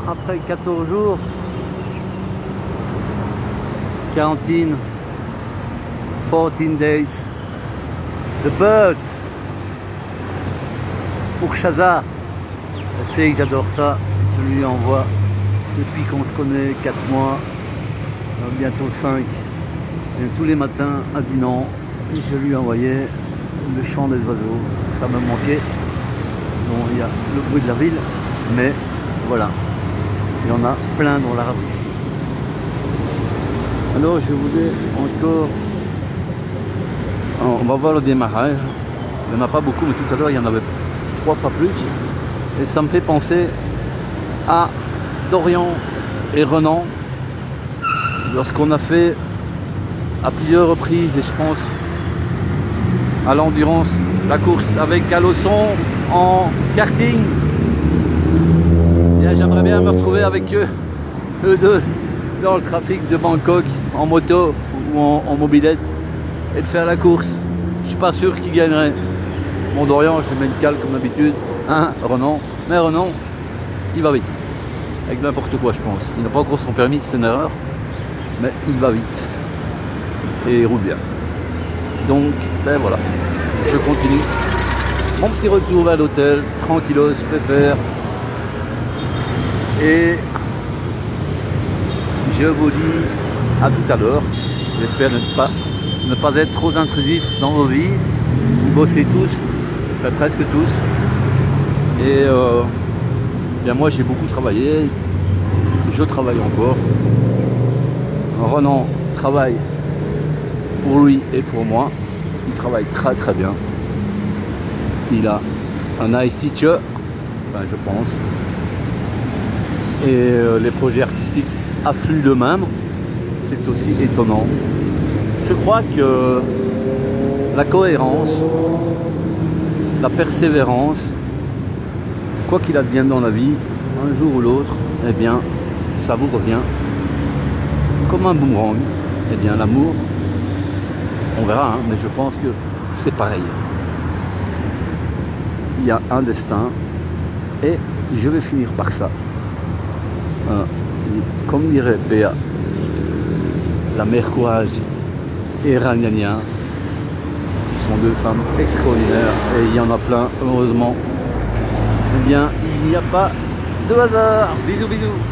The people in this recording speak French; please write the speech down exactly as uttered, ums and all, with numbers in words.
après quatorze jours. Quarantine. fourteen days. The bird. Pour Shaza. Elle sait que j'adore ça. Je lui envoie depuis qu'on se connaît quatre mois. Bientôt cinq. Et tous les matins à Dinan. Je lui envoyais le chant des oiseaux. Ça me manquait. Bon, il y a le bruit de la ville. Mais voilà. Il y en a plein dans l'arabe ici. Alors je voulais encore... On va voir le démarrage. Il n'y en a pas beaucoup, mais tout à l'heure il y en avait trois fois plus. Et ça me fait penser à Dorian et Renan. Lorsqu'on a fait à plusieurs reprises, et je pense à l'endurance, la course avec Calosson en karting. J'aimerais bien me retrouver avec eux, eux deux, dans le trafic de Bangkok, en moto ou en, en mobilette, et de faire la course. Je suis pas sûr qu'il gagnerait. Mon Dorian, je mets le cal comme d'habitude, hein, Renan. Mais Renan, il va vite. Avec n'importe quoi, je pense. Il n'a pas encore son permis, c'est une erreur. Mais il va vite. Et il roule bien. Donc, ben voilà. Je continue. Mon petit retour vers l'hôtel, tranquillos, pépère. Et je vous dis à tout à l'heure. J'espère ne pas, ne pas être trop intrusif dans vos vies. Vous bossez tous, enfin, presque tous. Et euh, bien moi j'ai beaucoup travaillé. Je travaille encore. Renan travaille pour lui et pour moi. Il travaille très très bien. Il a un nice teacher, enfin, je pense. Et euh, les projets artistiques affluent de même. C'est aussi étonnant. Je crois que la cohérence, la persévérance, quoi qu'il advienne dans la vie, un jour ou l'autre, eh bien, ça vous revient comme un boomerang. Eh bien, l'amour, on verra, hein, mais je pense que c'est pareil. Il y a un destin et je vais finir par ça. Euh, comme dirait Béa, la mère Courage et Ragnagna, qui sont deux femmes extraordinaires, et il y en a plein, heureusement. Eh bien, il n'y a pas de hasard. Bisous, bisous.